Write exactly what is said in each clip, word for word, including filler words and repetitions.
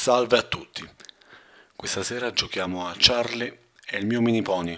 Salve a tutti, questa sera giochiamo a Charlie e il mio mini pony.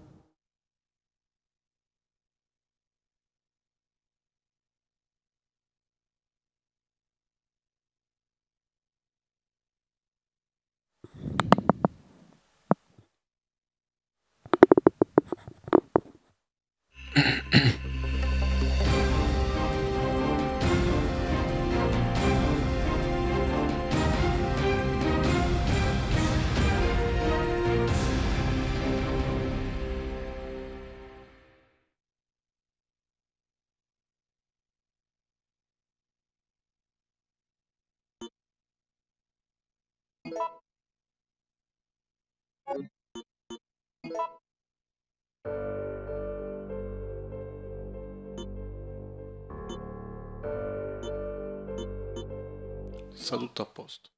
Sta tutto a posto.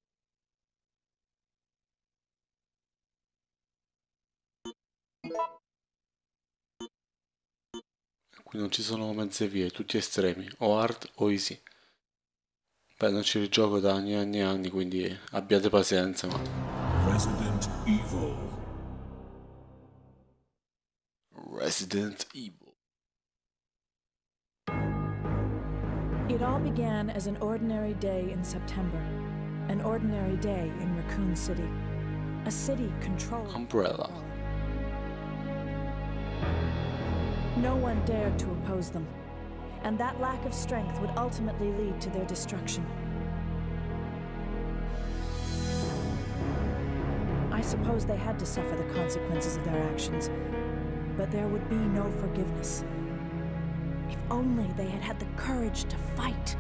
Qui non ci sono mezze vie, tutti estremi, o hard o easy. Beh, non ci rigioco da anni e anni e anni, quindi abbiate pazienza, ma... Resident Evil. Resident Evil. It all began as an ordinary day in September. An ordinary day in Raccoon City. A city controlled... Umbrella. No one dared to oppose them, and that lack of strength would ultimately lead to their destruction. I suppose they had to suffer the consequences of their actions, but there would be no forgiveness. If only they had had the courage to fight.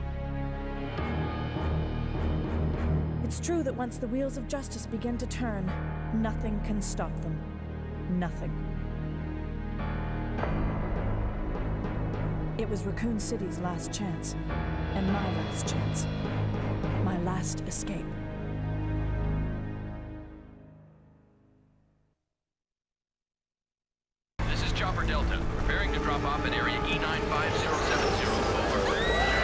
It's true that once the wheels of justice begin to turn, nothing can stop them. Nothing. It was Raccoon City's last chance, and my last chance. My last escape. This is Chopper Delta, preparing to drop off at area E nine five zero seven zero. Over.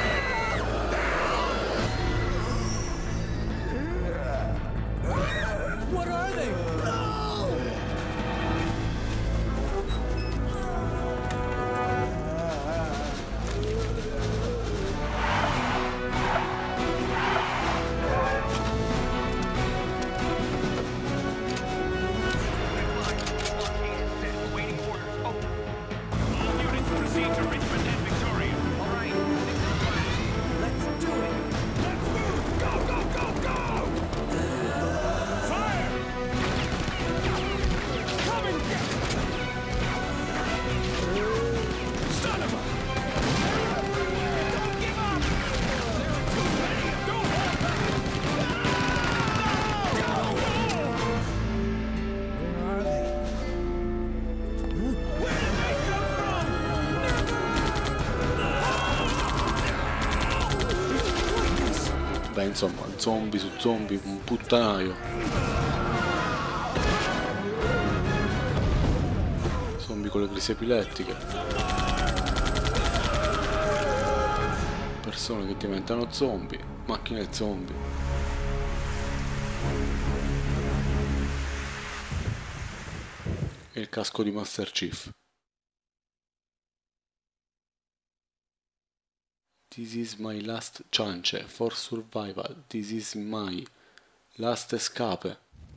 What are they? Beh, insomma, zombie su zombie, un puttanaio. Zombie con le crisi epilettiche. Persone che diventano zombie, macchine zombie. E il casco di Master Chief. This is my last chance for survival. This is my last escape.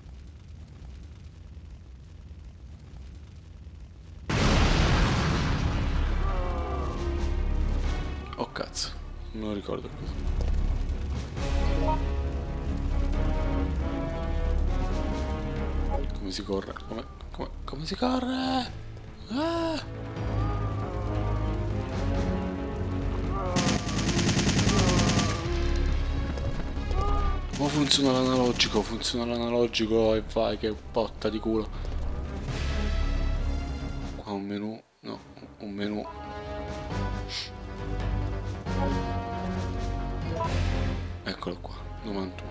Oh cazzo, non lo ricordo cosa. Come si corre? Come, come, come si corre? Ah! Ma funziona l'analogico, funziona l'analogico e vai che botta di culo. Qua un menu, no, un menu. Eccolo qua, novantuno.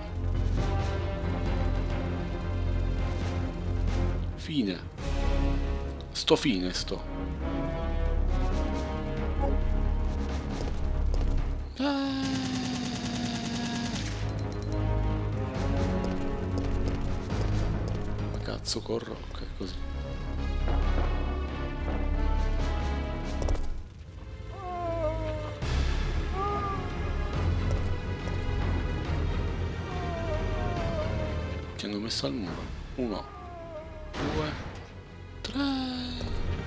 Fine. Sto fine sto. Ah. cazzo corro? Ok, così. Ti hanno messo al muro. Uno, due, tre.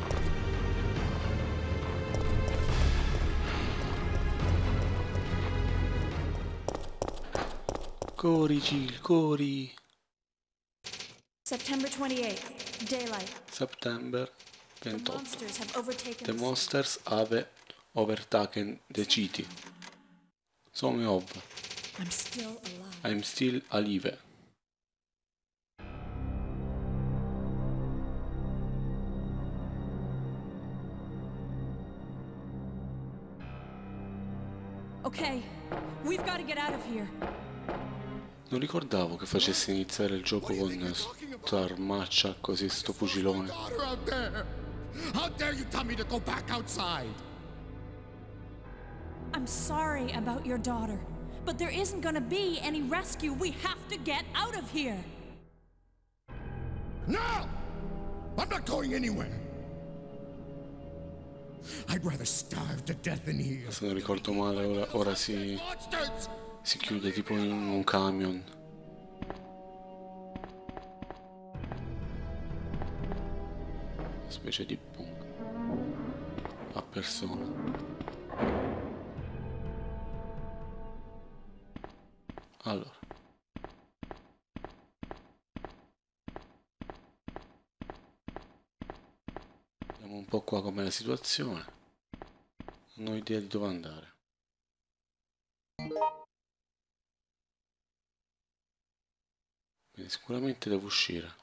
Corri, Jill, corri. September twenty-eighth, daylight. Settembre The ventotto. monsters have overtaken The the monsters have overtaken the city. Some of. city. I'm still alive. I'm still alive. Okay, we've got to get out of here. Non ricordavo che facesse iniziare il gioco con sta armaccia così, sto fucilone. Daughter out there! How dare you tell me to go back outside? I'm sorry about your daughter, but there isn't gonna be any rescue. We have to get out of here. No! I'm not going anywhere. I'd rather starve to death in here. Se non ricordo male, ora, ora si, Monsters! si chiude tipo in un camion. Una specie di punk a persona. Allora. Vediamo un po' qua com'è la situazione. Non ho idea di dove andare. Quindi sicuramente devo uscire.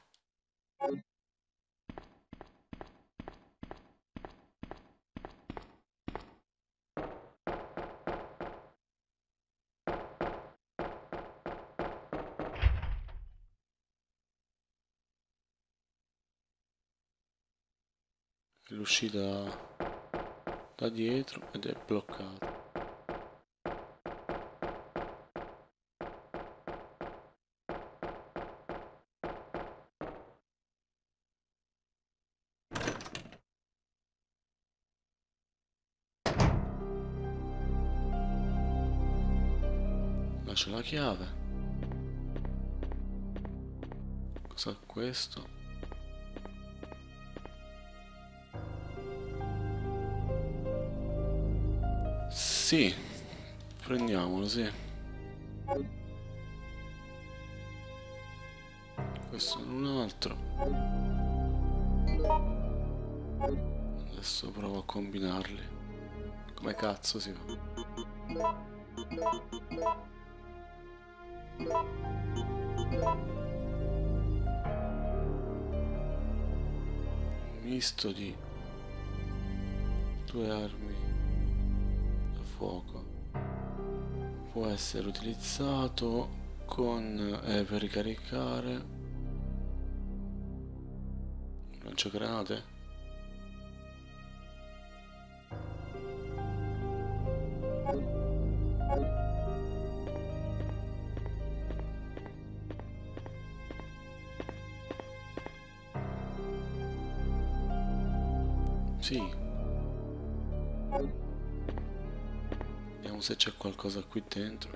L'uscita da dietro ed è bloccata. Là c'è la chiave. Cos'è questo? Sì, prendiamolo, sì. Questo è un altro. Adesso provo a combinarli. Come cazzo si fa? Misto di due armi da fuoco può essere utilizzato con eh, per ricaricare lanciagranate. Sì. Vediamo se c'è qualcosa qui dentro.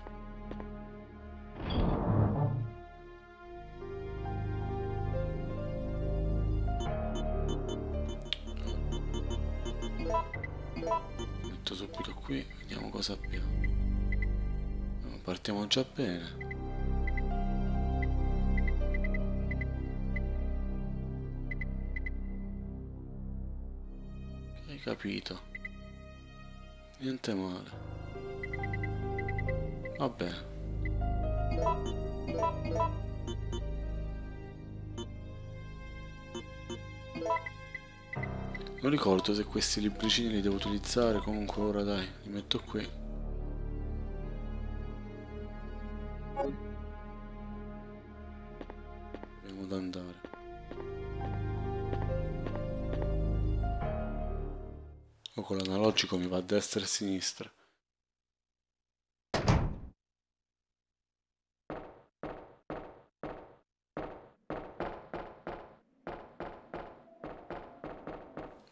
Metto subito qui, vediamo cosa abbiamo. Partiamo già bene. Hai capito? Niente male. Va bene. Non ricordo se questi libricini li devo utilizzare, comunque ora dai, li metto qui. Dobbiamo ad andare. O con l'analogico mi va a destra e a sinistra.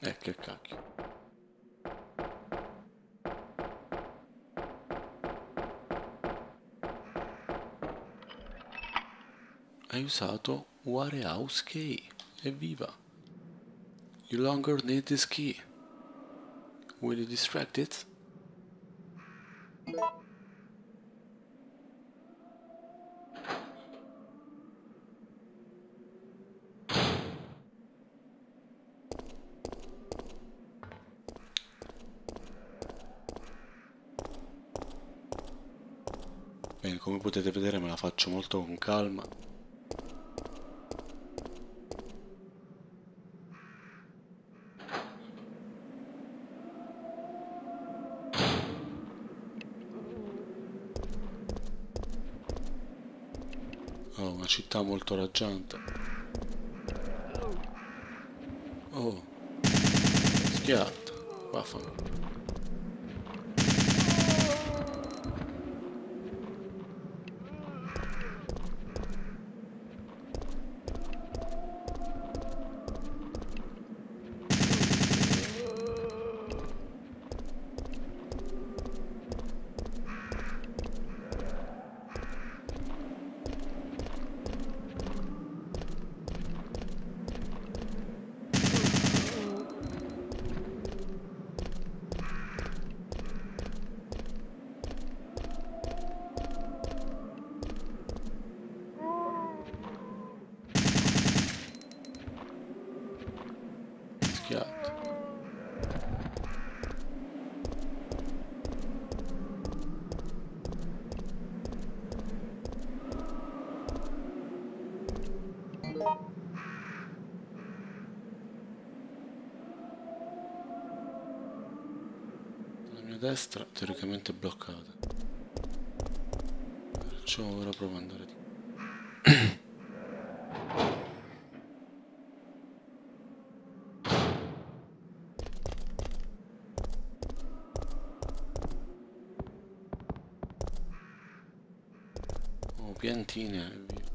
Eh, che cacchio. Hai usato Warehouse Key. Evviva! You longer need this key. Will you distract it? Bene, come potete vedere me la faccio molto con calma. Oh, una città molto raggiante. Oh, schiatta, vaffanculo. Schiatta. La mia destra teoricamente è bloccata. Perciò ora provo ad andare di oh, piantine e via.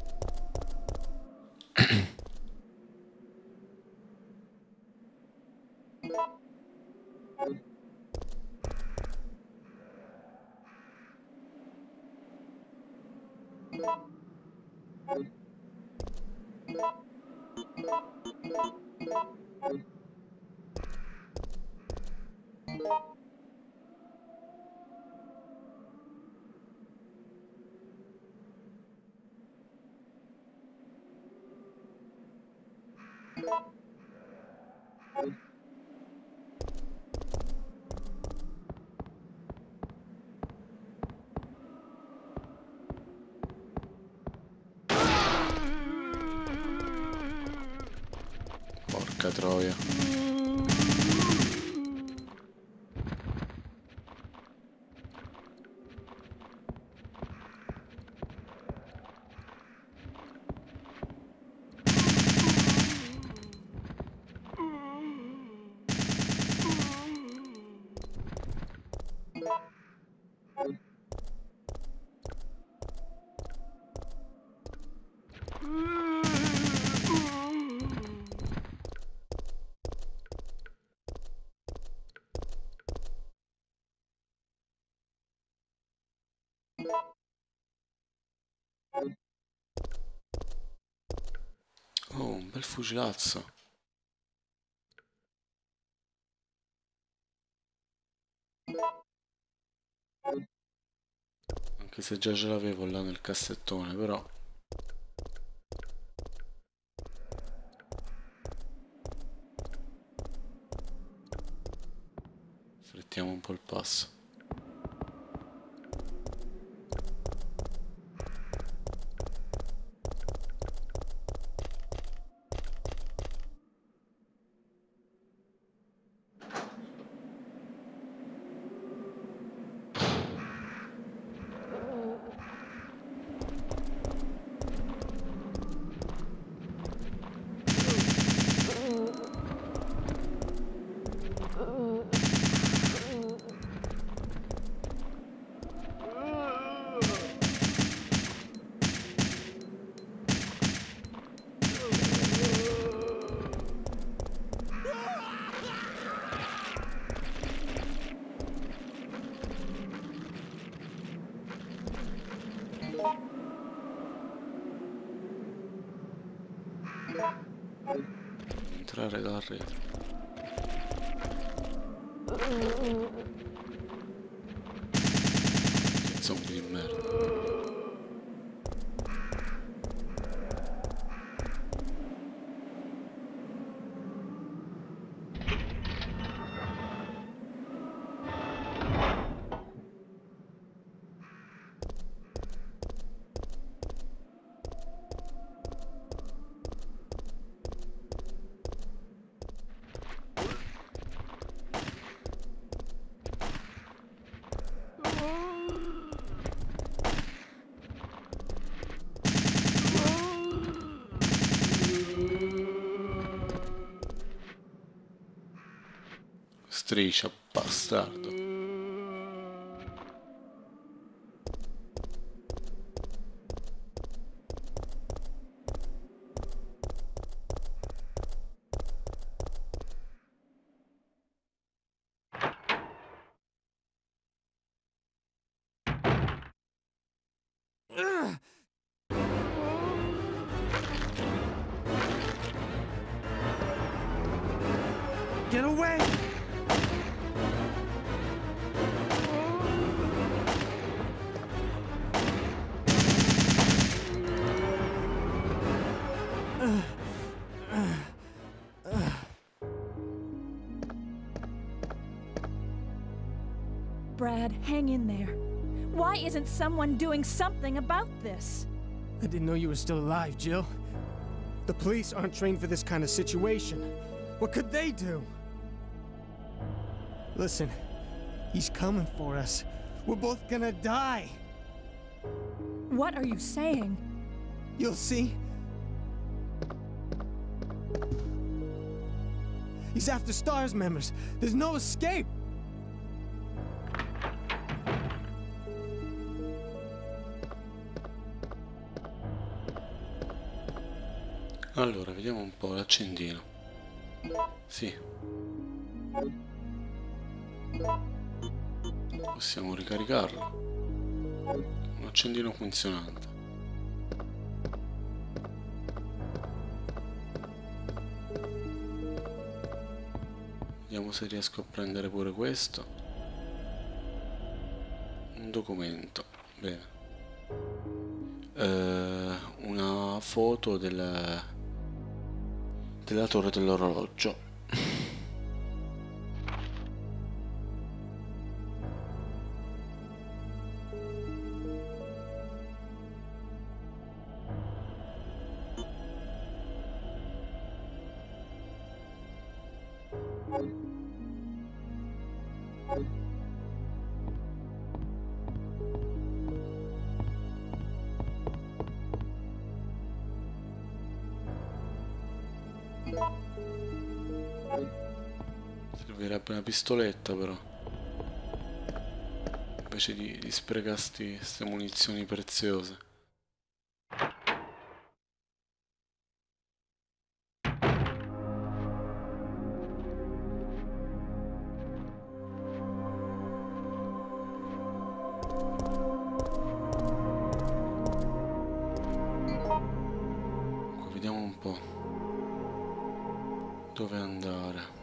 Porca troia. Oh, un bel fucilazzo. Anche se già ce l'avevo là nel cassettone, però. Strettiamo un po' il passo. Entrare dalla rete. Che zombie di merda. Striscia, bastardo. Get away! Brad, hang in there. Why isn't someone doing something about this? I didn't know you were still alive, Jill. The police aren't trained for this kind of situation. What could they do? Listen, he's coming for us. We're both gonna die. What are you saying? You'll see. He's after STARS members. There's no escape. Allora, vediamo un po' l'accendino. Sì. Possiamo ricaricarlo. Un accendino funzionante. Vediamo se riesco a prendere pure questo. Un documento. Bene. Eh, una foto del, della torre dell'orologio. Servirebbe una pistoletta però, invece di, di sprecare queste munizioni preziose. Ecco, vediamo un po' dove andare.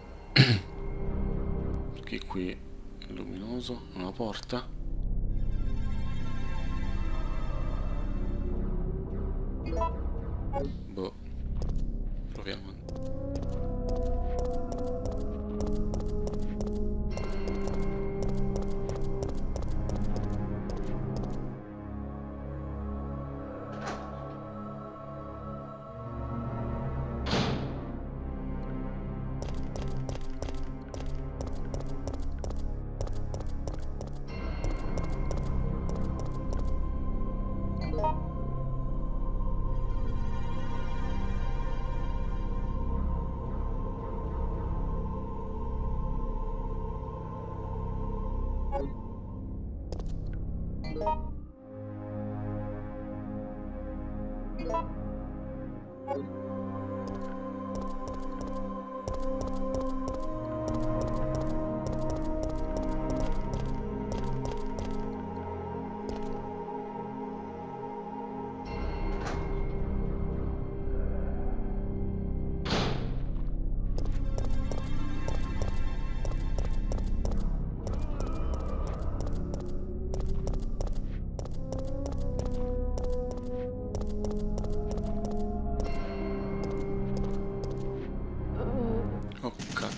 Perché qui è luminoso, una porta. Boh, proviamo.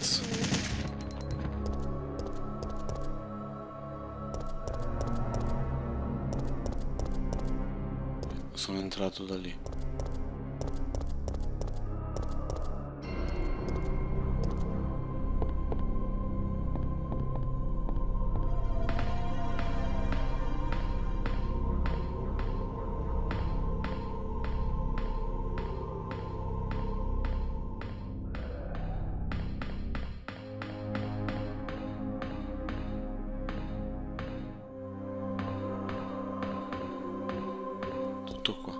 cazzo. Sono entrato da lì. Tutto qua.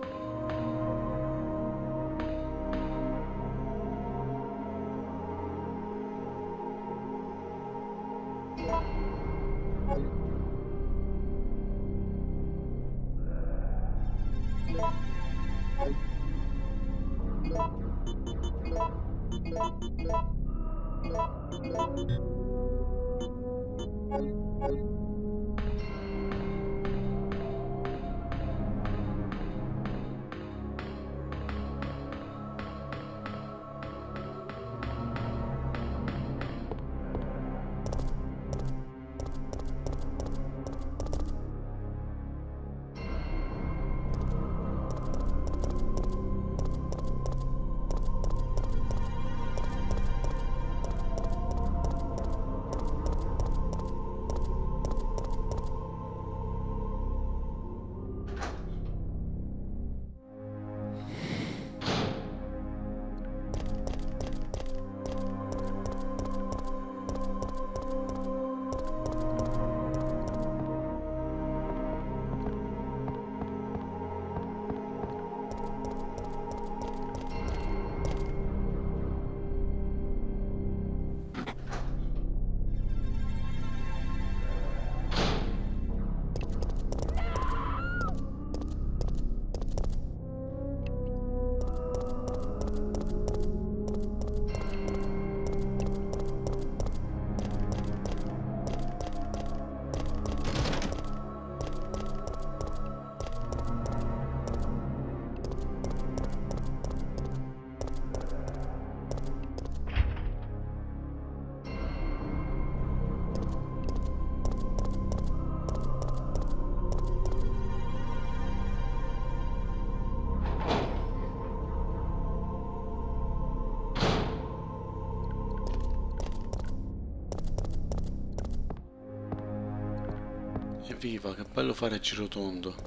Evviva, che bello fare il girotondo.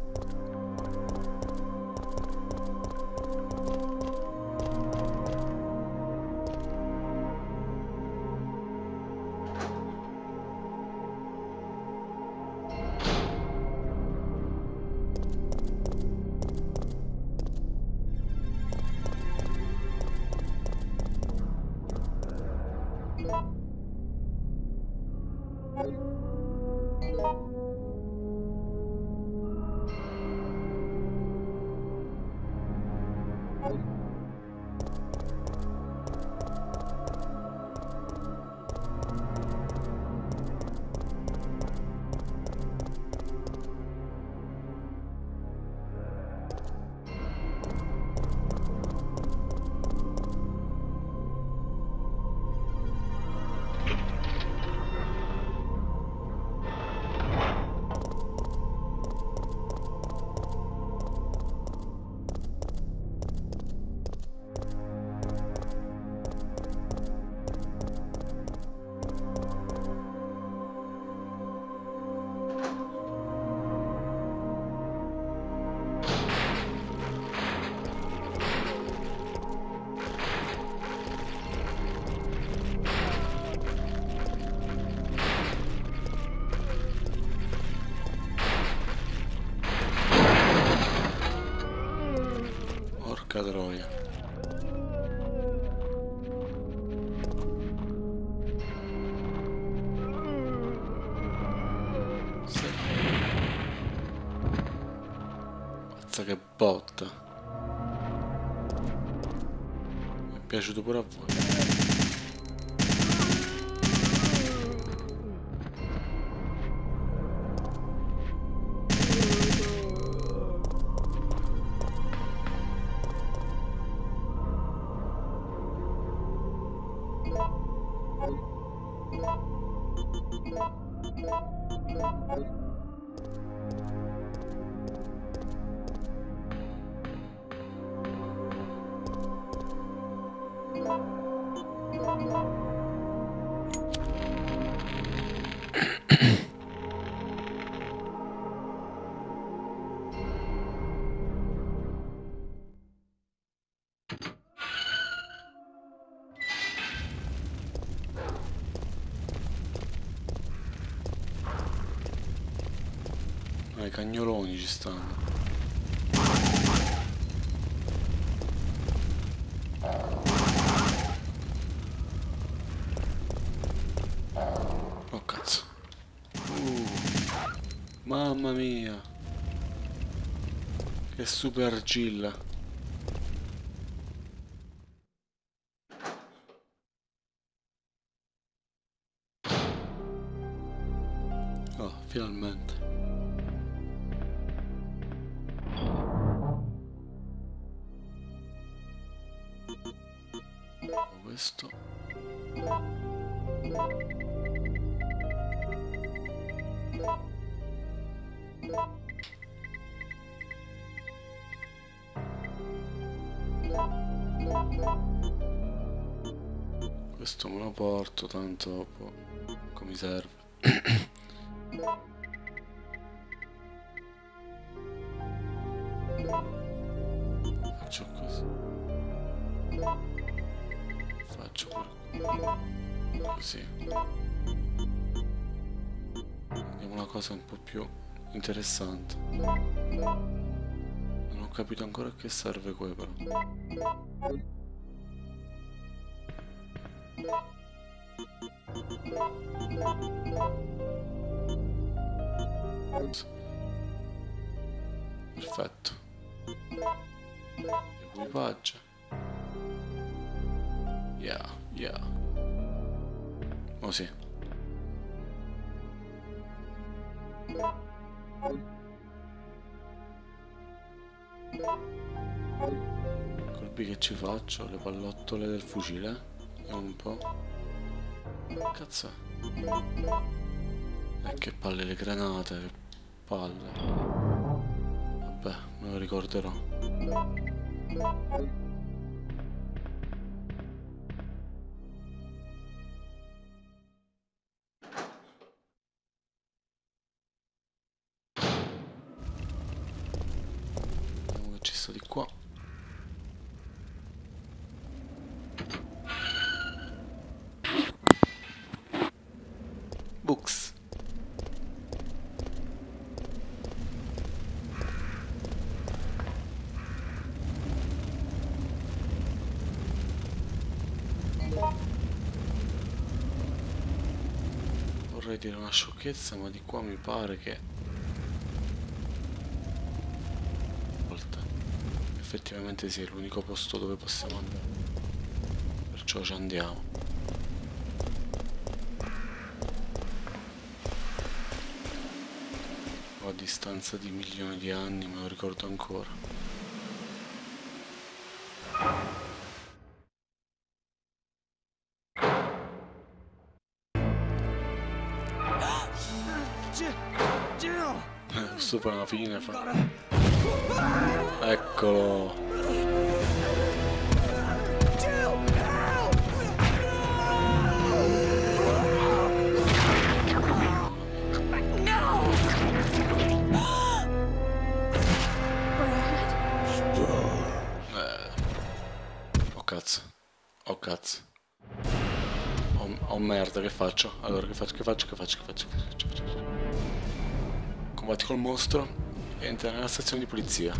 Porca troia. Sì. Mazza che botta. Mi è piaciuto pure a voi. I cagnoloni ci stanno. Oh cazzo. Uh, mamma mia. Che super argilla. Oh, finalmente. Questo questo me lo porto, tanto dopo come serve. Faccio così, faccio pure così. Vediamo una cosa un po' più interessante. Non ho capito ancora a che serve quello però. Perfetto. Equipaggio. Yeah, yeah. Oh sì. Colpi che ci faccio, le pallottole del fucile. Vediamo un po'. Cazzo è? E che palle le granate, che palle. Vabbè, me lo ricorderò. Vediamo che ci sta di qua. Books. Vorrei dire una sciocchezza, ma di qua mi pare che volta effettivamente sia l'unico posto dove possiamo andare, perciò ci andiamo. A distanza di milioni di anni me lo ricordo ancora. Eh, sto per la fine fa. Eccolo. Oh cazzo. Oh, oh merda, che faccio? Allora che faccio, che faccio, che faccio, che faccio, che faccio, che faccio? Combatti col mostro e entra nella stazione di polizia.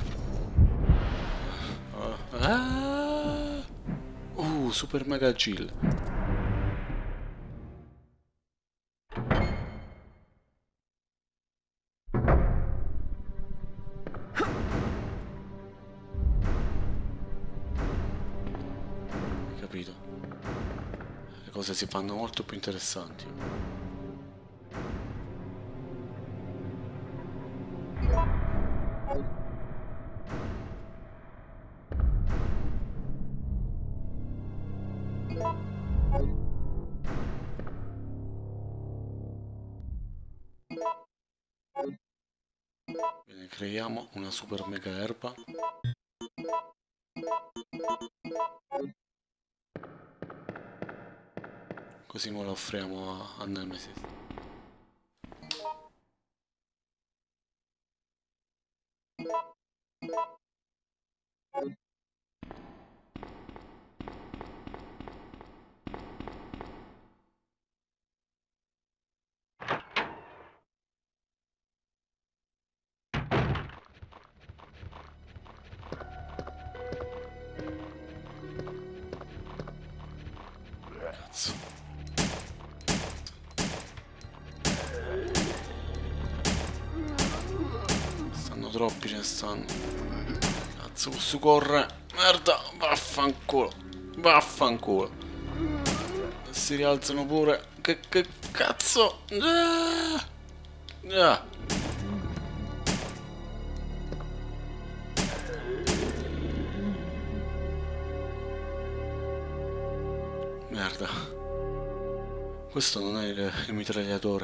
Uh, ah, uh super mega agile. Capito? Le cose si fanno molto più interessanti. Creiamo una super mega erba. Così me la offriamo a, a Nemesis. Cazzo. Stanno troppi, ce ne stanno. Cazzo, posso correre? Merda, vaffanculo. Vaffanculo. Si rialzano pure. Che, che cazzo? Ah! Ah! Merda. Questo non è il, il mitragliatore.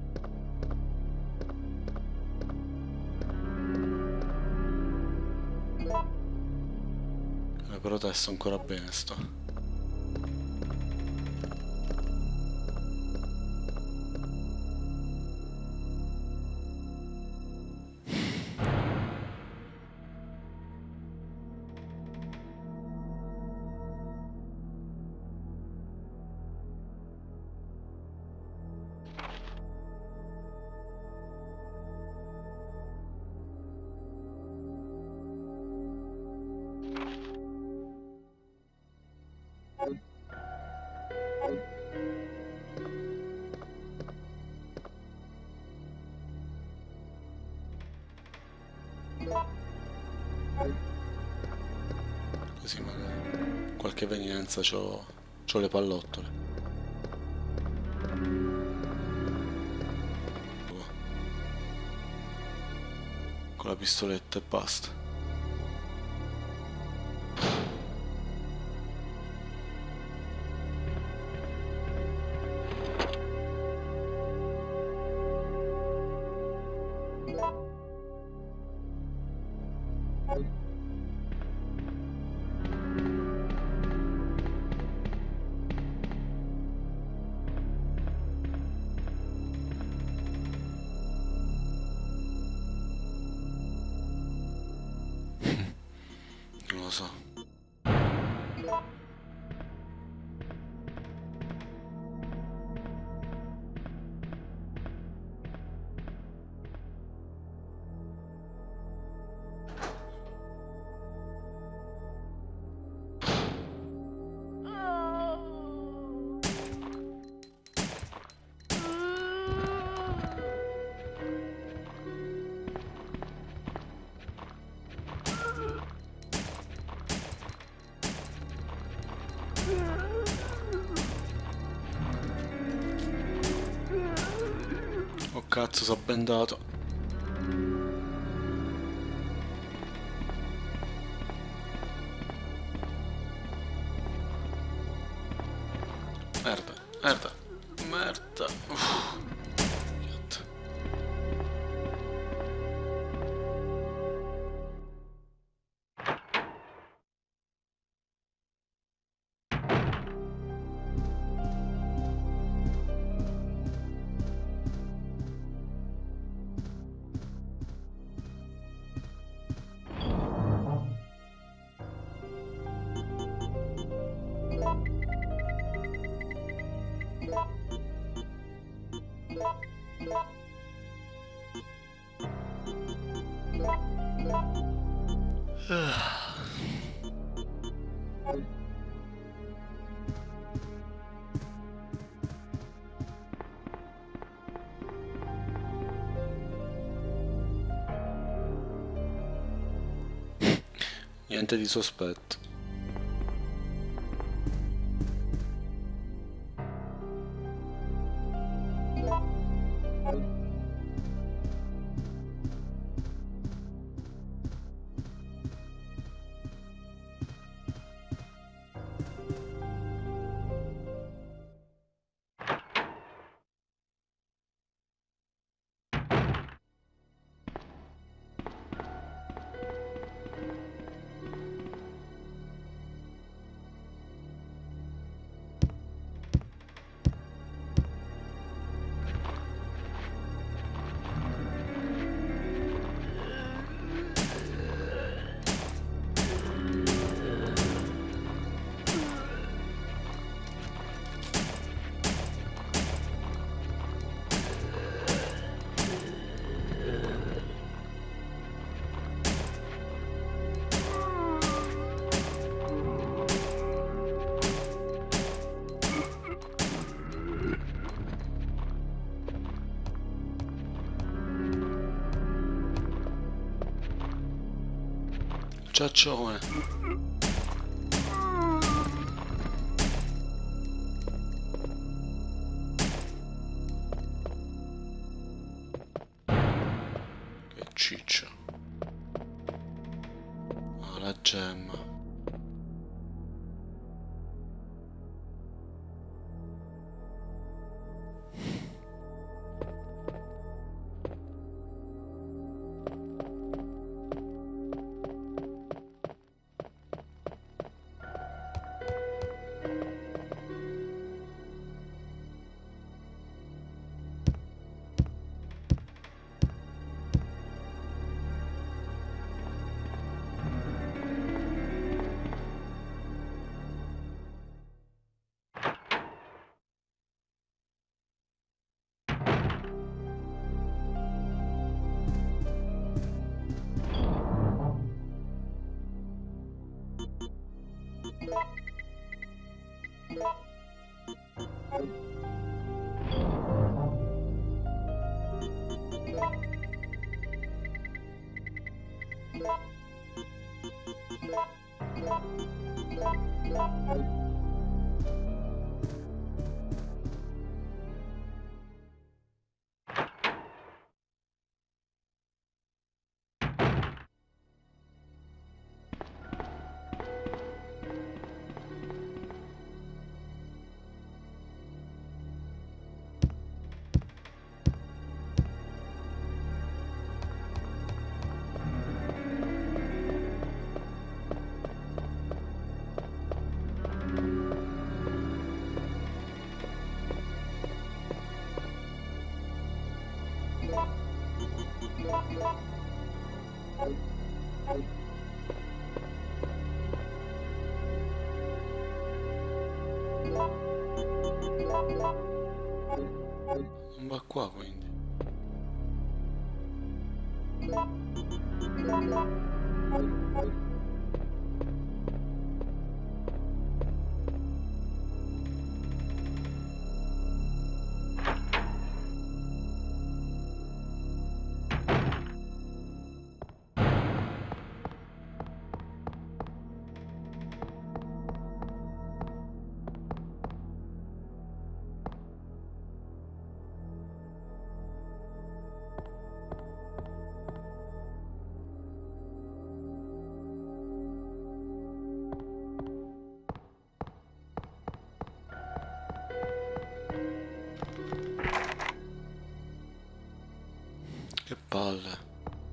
Eh, però adesso ancora bene sto. Così magari qualche evenienza c'ho, c'ho le pallottole. Con la pistoletta e basta. Non lo so. Oh cazzo, s'ha bendato. Merda, merda, merda. Uff. Cazzo. Niente di sospetto. Ciaccione. Che ciccia. Ah, la gemma. Non va qua quindi. Che palle.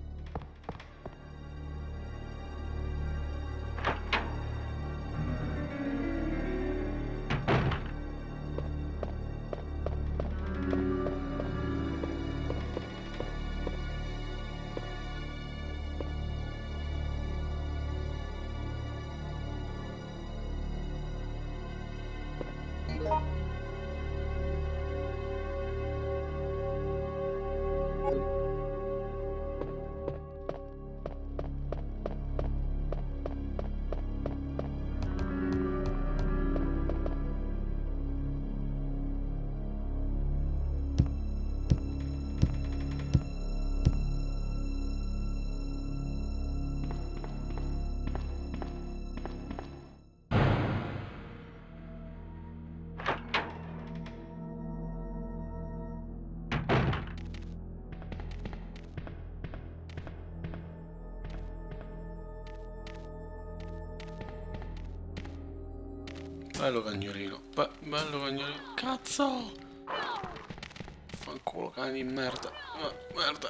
Bello cagnolino, Be bello cagnolino, cazzo! Fanculo cane di merda, ah, merda!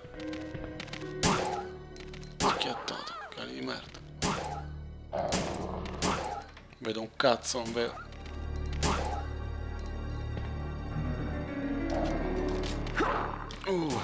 Schiattato, cane di merda. Vedo un cazzo, non vedo. Uh.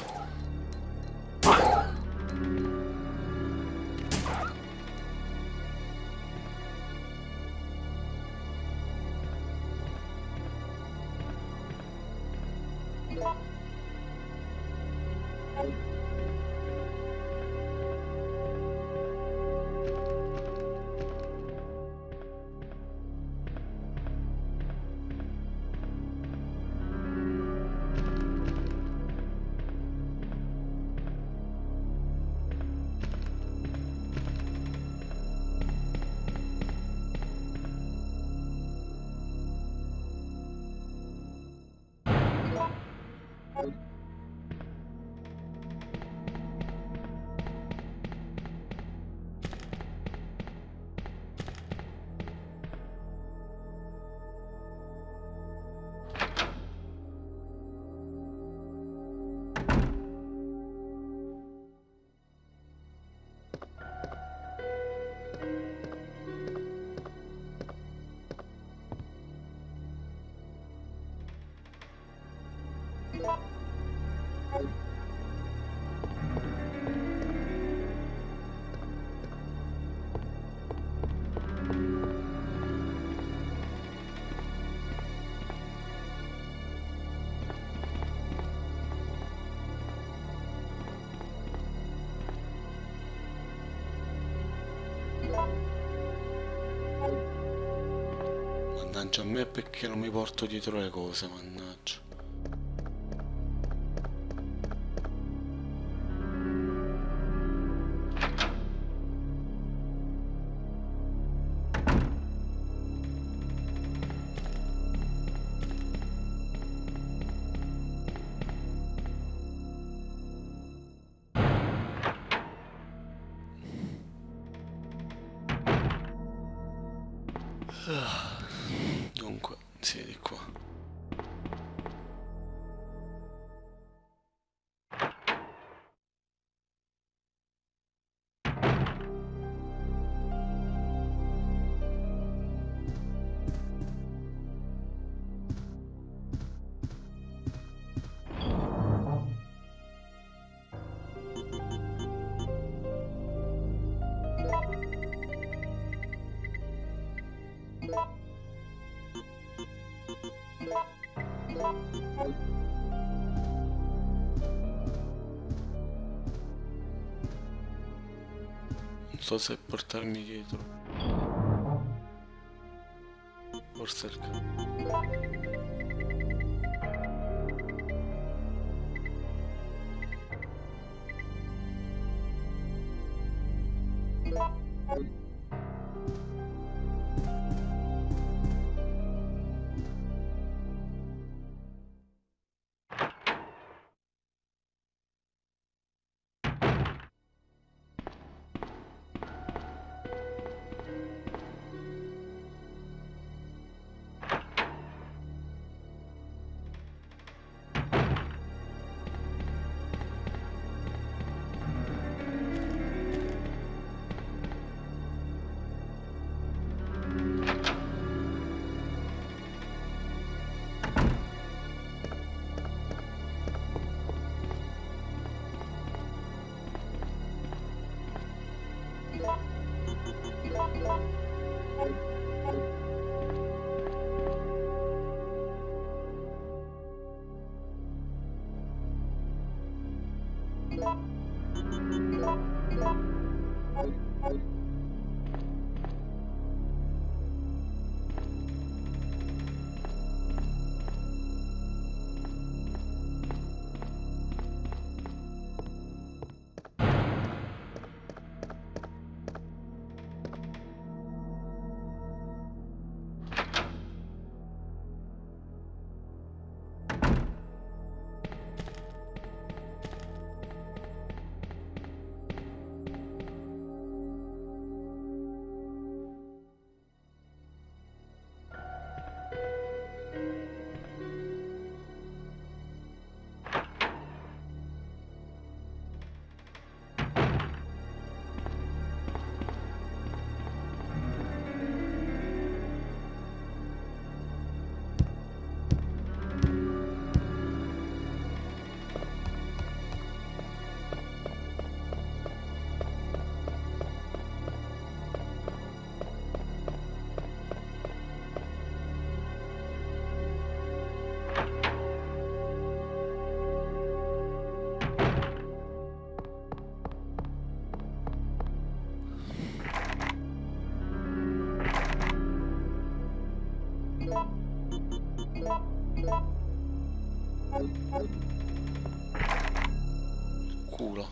Mannaggia a me perché non mi porto dietro le cose, mannaggia. Dunque, sì, di qua. Non so se portarmi dietro. Forse il ca- Culo.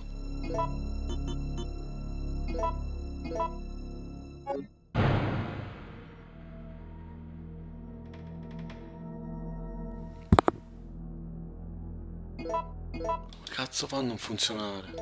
Cazzo fa a non funzionare?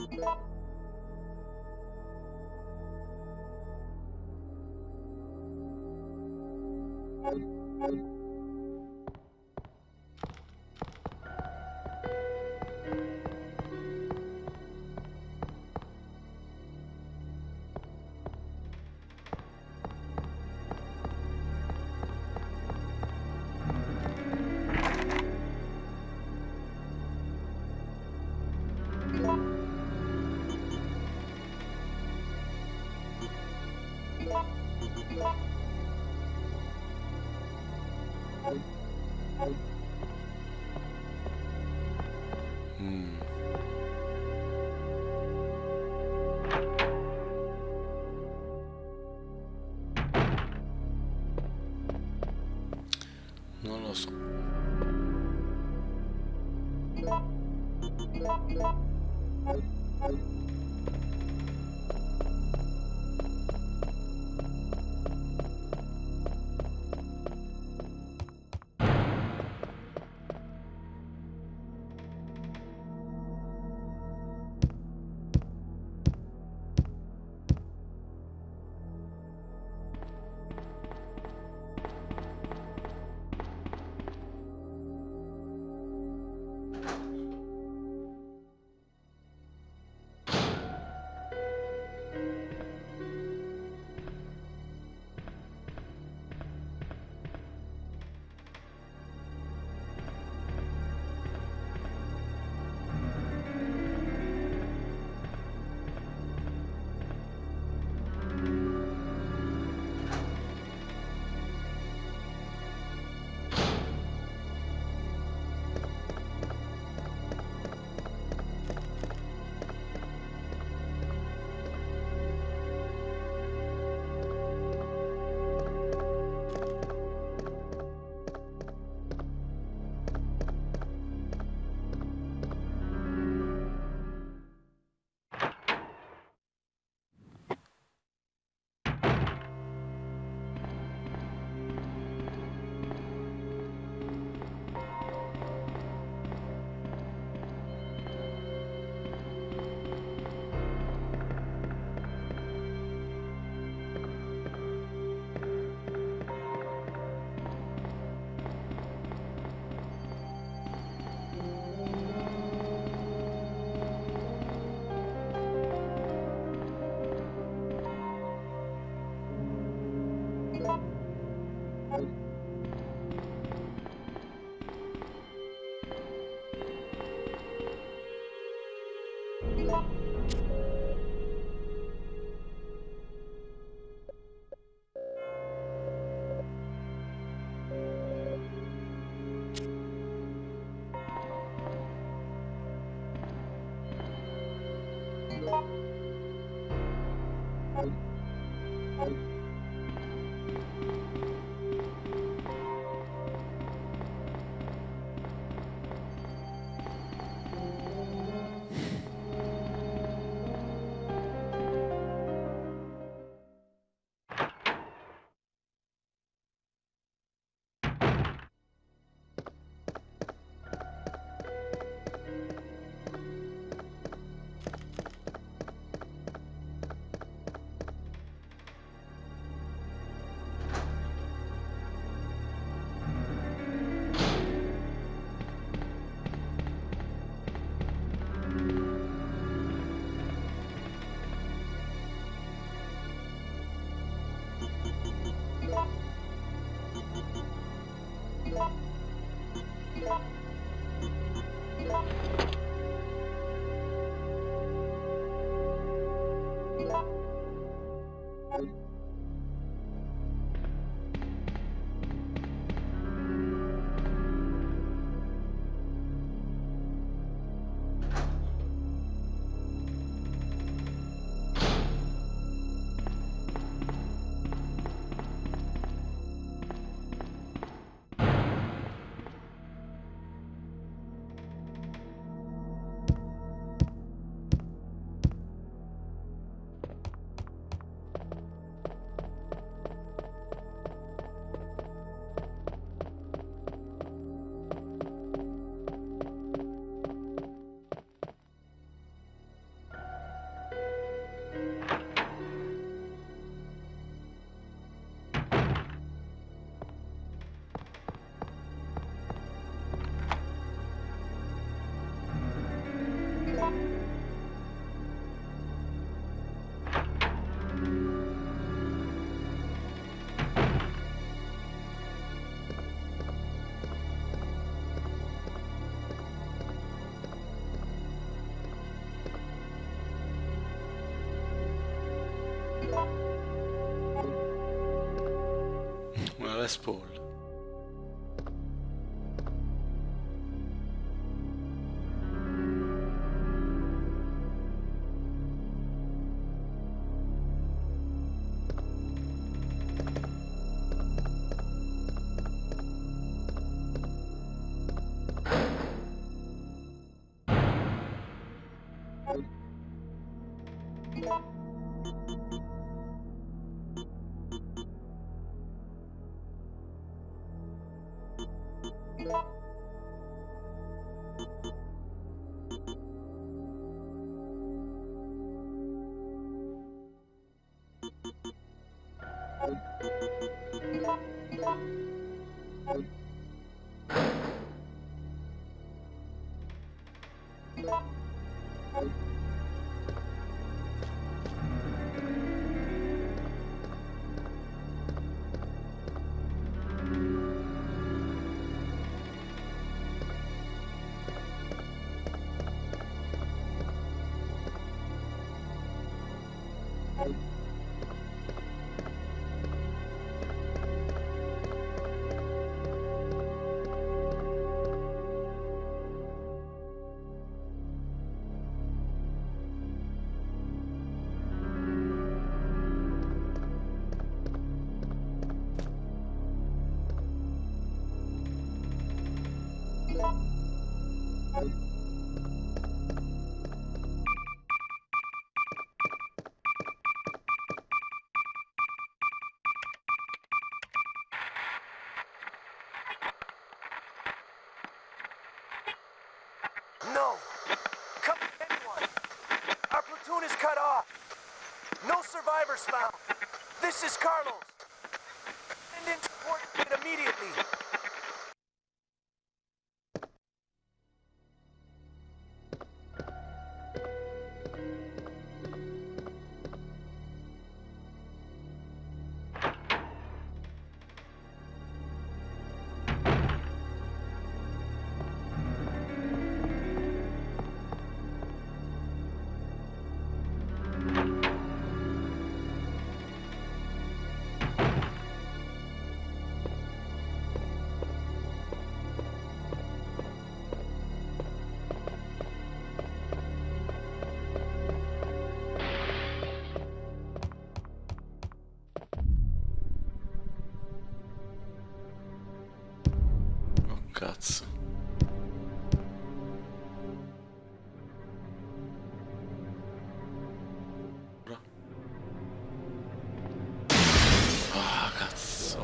Mm. Non lo so. Una Les Paul. No! Come anyone! Our platoon is cut off! No survivors found! This is Carlos! Send in support immediately! Cazzo. Ah, cazzo.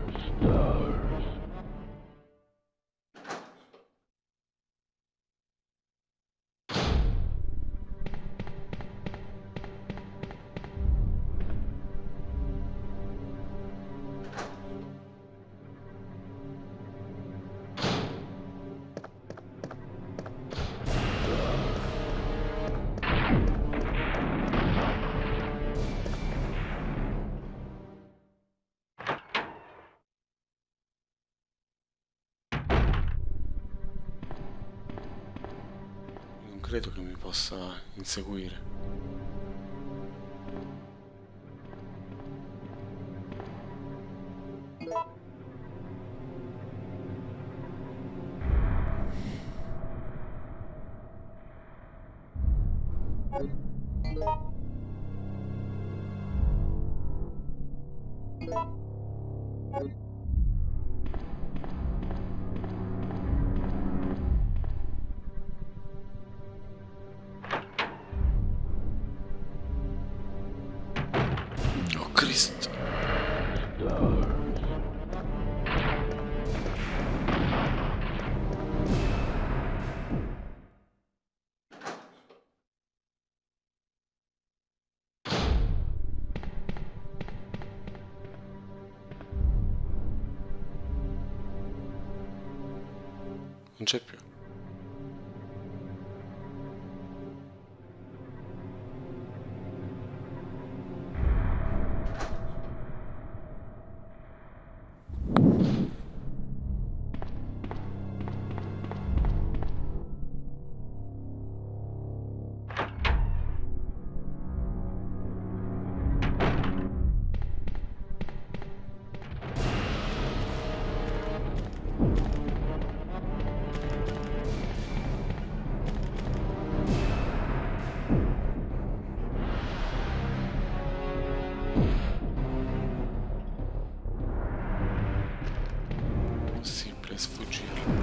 Credo che mi possa inseguire. Cristo. Non c'è più. Possibile sfuggire.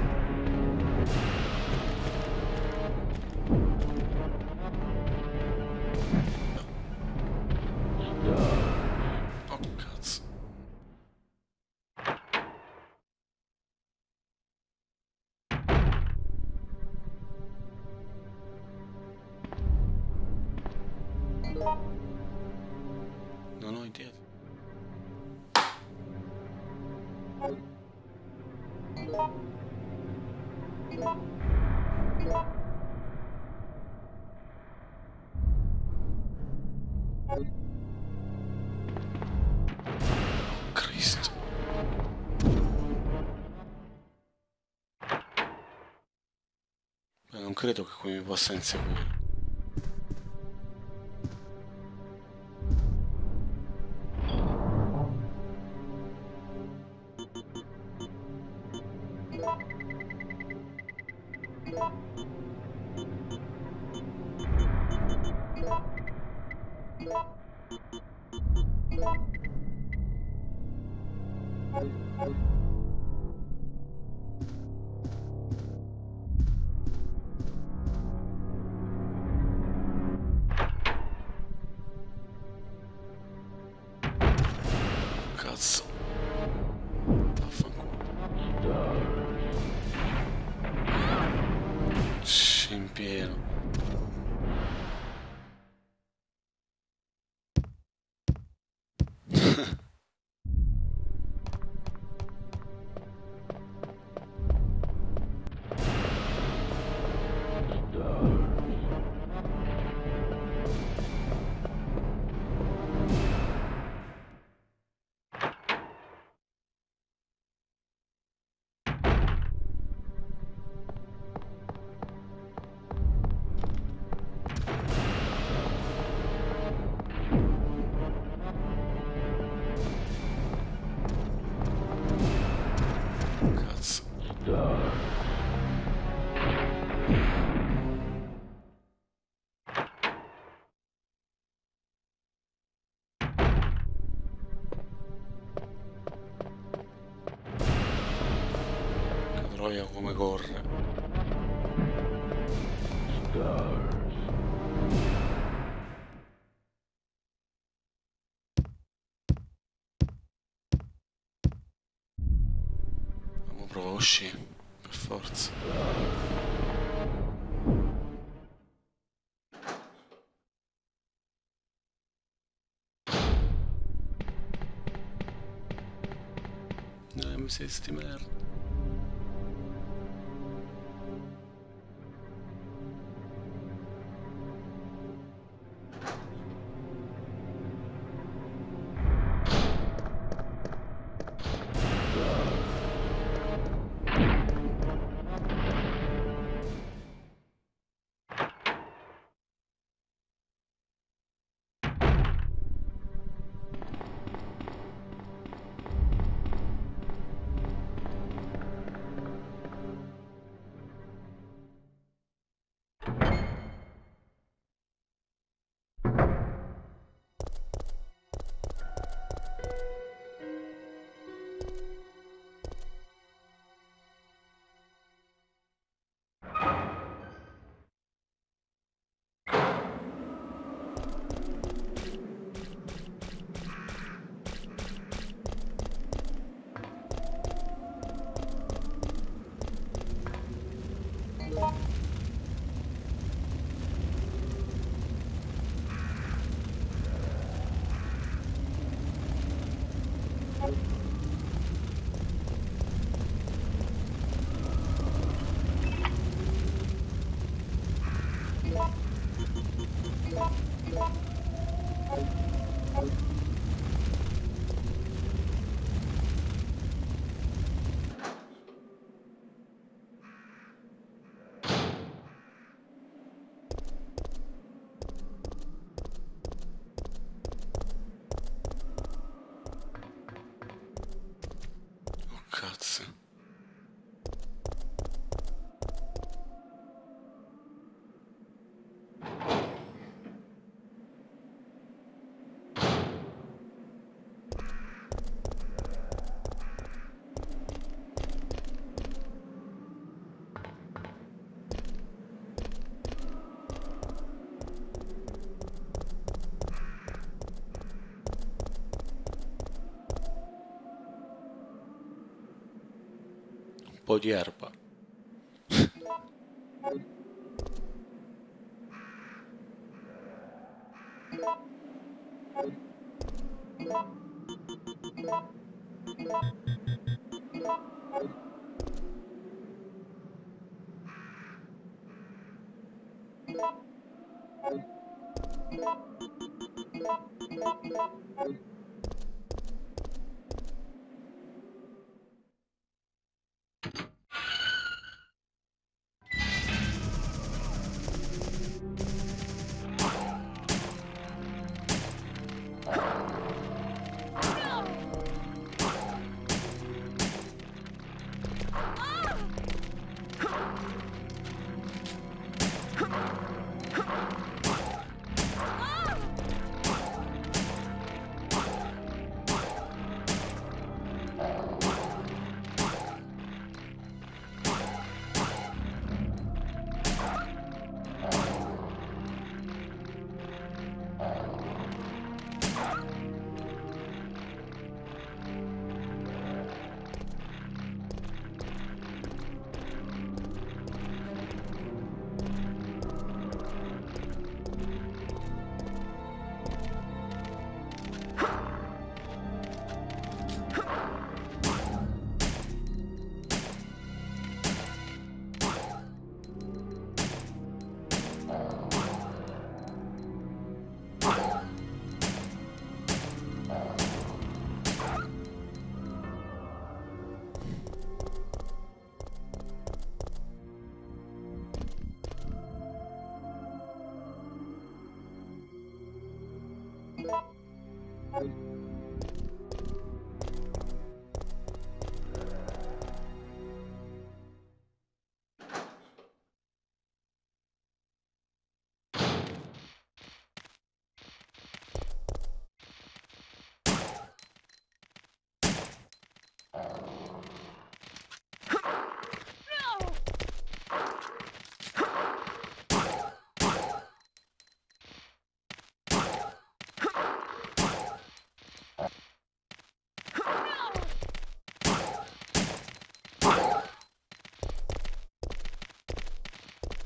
Oh cazzo. Cristo. Beh, non credo che qui mi possa inseguire. Cazzo. Vaffanculo. Shh, in pieno. Cazzo. Che troia come corre. Mo provo a uscire, per forza. Eh, mi sei sti merda. Cazzo. Un po' di erba.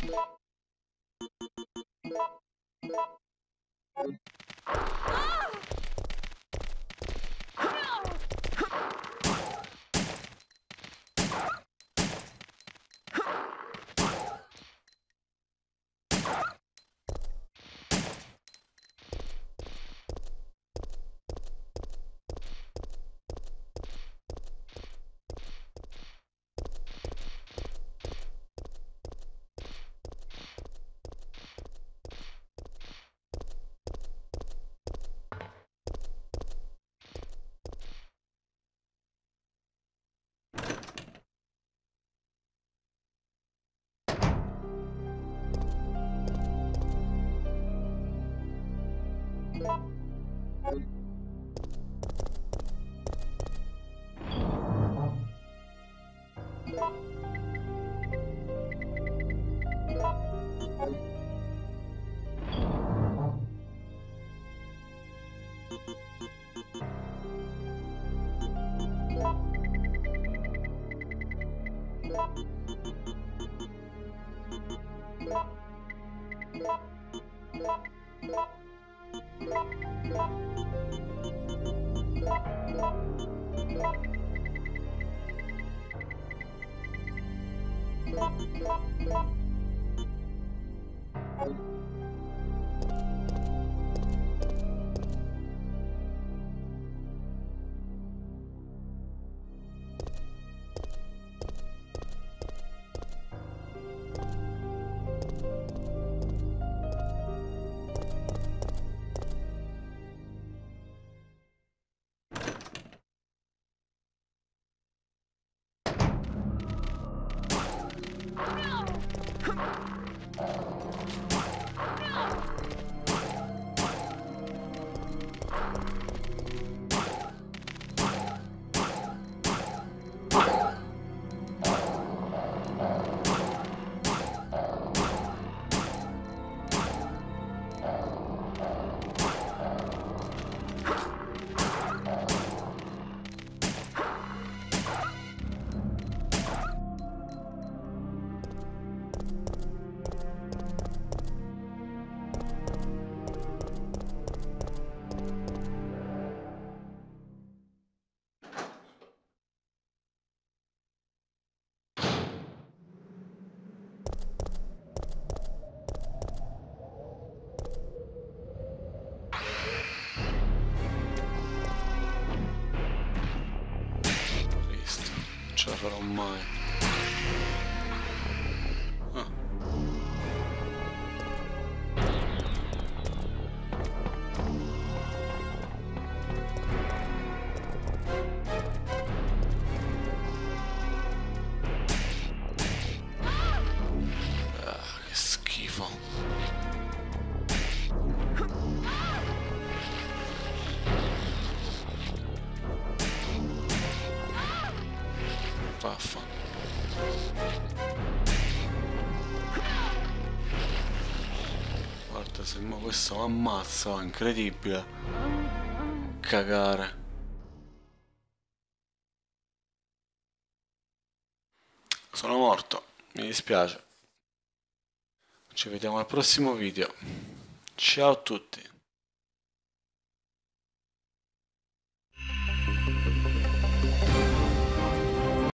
Ce la farò mai. Ah. Ah, che schifo. Vaffa. Guarda, se mo questo mi ammazza, è incredibile. Cagare. Sono morto, mi dispiace. Ci vediamo al prossimo video. Ciao a tutti.